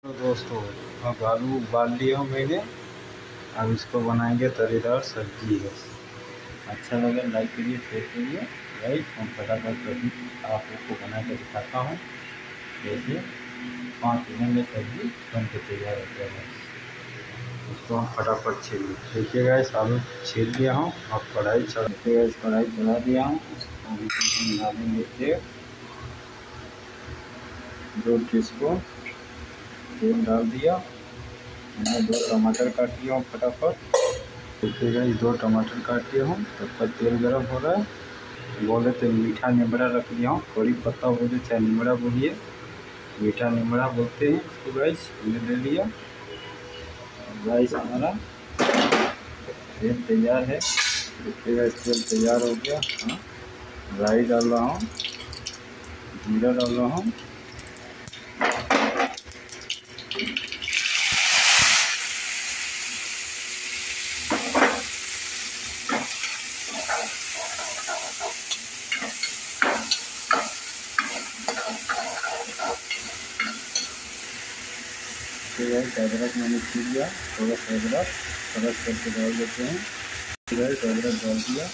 तो दोस्तों अब आलू उबाल लिया हूँ मैंने। अब इसको बनाएंगे तरीदार सब्जी है। अच्छा लगे लाइक करिए, शेयर करिए। गाइस हम फटाफट सब्जी आप लोग को बना कर दिखाता हूँ। जैसे 5 मिनट में सब्जी बन के तैयार हो गया है। इसको हम फटाफट छील लें। देखिए गाइस आलू छील लिया हूँ। अब कढ़ाई चढ़ा दिया हूँ। हम डालेंगे तेल, 2 टीस्पून तेल डाल दिया। मैंने 2 टमाटर काट लिया हूँ फटाफट। देखिए गाइस 2 टमाटर काट लिया हूँ। तब तक तेल गर्म हो रहा है। बोले तो मीठा निमड़ा रख लिया हूँ। कड़ी पत्ता बोले चाहे निमड़ा बोलिए, मीठा निमड़ा बोलते हैं इसको। गाइस हमने ले लिया। गाइस हमारा तेल तैयार है। देखिए गाइस तेल तैयार हो गया। हाँ, राई डाल रहा हूँ, जीरा डाल रहा हूँ, अदरक मैंने छील लिया। थोड़ा सा अदरक क्रश करके डाल देते हैं। अदरक डाल दिया।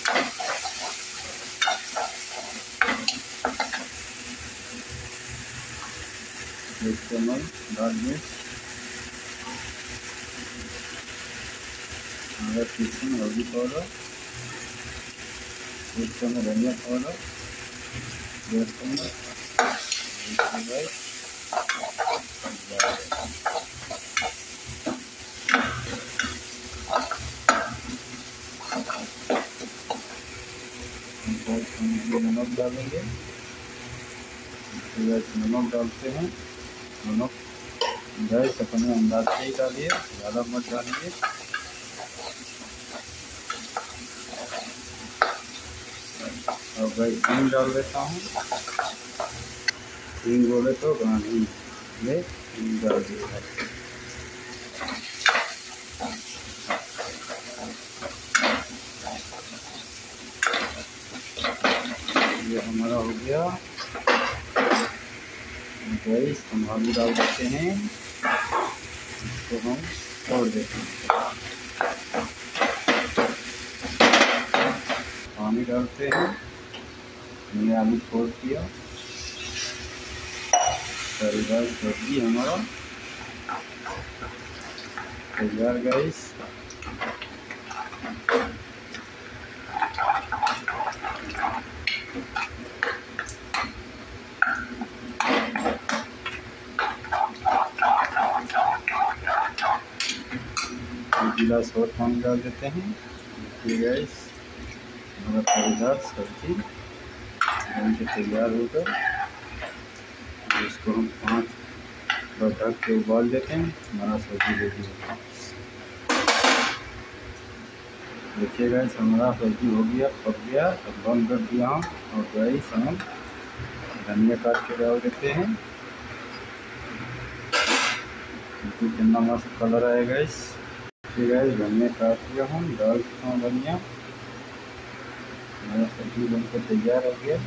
एक चम्मच लाल मिर्च, आधा टीस्पून हल्दी पाउडर, 1 चम्मच धनिया पाउडर, 1 चम्मच नमक डालेंगे। नमक डालते हैं। नमक गैस अपने अंदाज से ही डालिए, ज़्यादा मत डालिए। और गैस हींग डाल देता हूँ। हींग बोले तो गानी में हींग डाल दिया। ये हमारा हो गया। गैस हम आलू डाल देते हैं। इसको हम छोड़ देते हैं। पानी डालते हैं। मैंने आलू छोड़ दिया। तरीदार सब्जी हमारा तैयार। गैस गिलास और पानी डाल देते हैं। देखिए गैस हमारा तरीदार सब्जी बन के तैयार होकर इसको हम 5 बार ढक के उबाल देते हैं। हमारा सब्जी रेडी होगा। देखिए गैस हमारा सब्जी हो गया, पक गया। अब बंद कर दिया हम। और गैस हम धनिया काट के डाल देते हैं। देखिए कितना मस्त कलर आया गैस। देखिए गैस धनिया काट लिया हम, डाल चुका हूँ धनिया। हमारा सब्जी बनकर तैयार हो गया।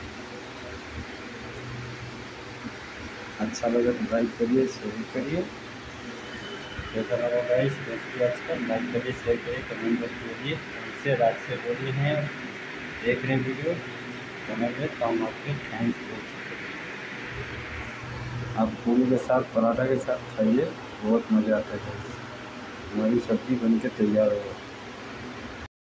अच्छा लगे तो लाइक करिए, शेयर करिए। कैसा लगा गाइस रेसिपी आज का? लाइक करिए, शेयर करिए, कमेंट करके बोलिए। इससे रात से बोलिए हैं देख रहे हैं वीडियो चैनल में तो हम आपके थैंक्स बोल सकते हैं। आप पूरी के साथ पराठा के साथ खाइए, बहुत मज़ा आता है। हमारी सब्जी बन के तैयार होगा।